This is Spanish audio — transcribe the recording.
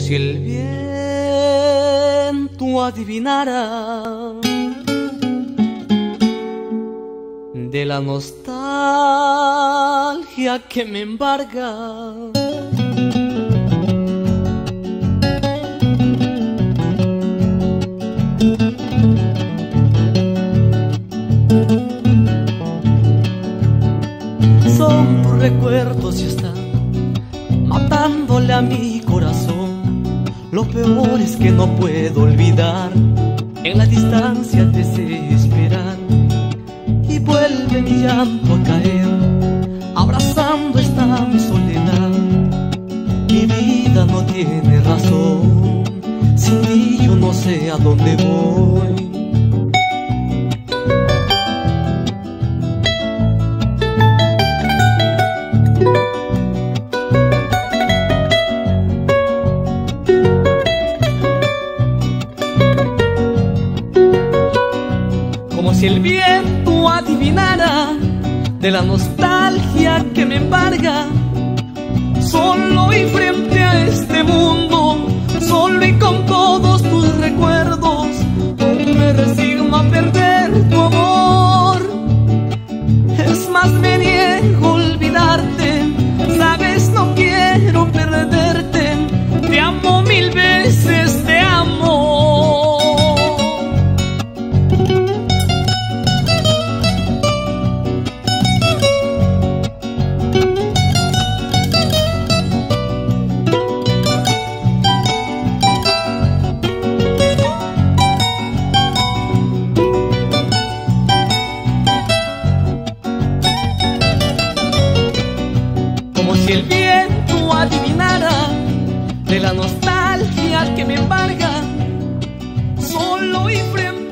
si el viento adivinara de la nostalgia que me embarga. Son tus recuerdos y están matándole a mi corazón. Lo peor es que no puedo olvidar, en la distancia te sé esperar. Y vuelve mi llanto a caer, abrazando esta mi soledad. Mi vida no tiene razón, sin ti yo no sé a dónde voy. Como si el viento adivinara de la nostalgia que me embarga. Solo y frente a este mundo, solo y con todos tus recuerdos, me resigno a perder tu amor. Es más, me niego a olvidarte, sabes, no quiero perderte. Te amo mil veces, te amo. Si el viento adivinara de la nostalgia que me embarga, solo y frente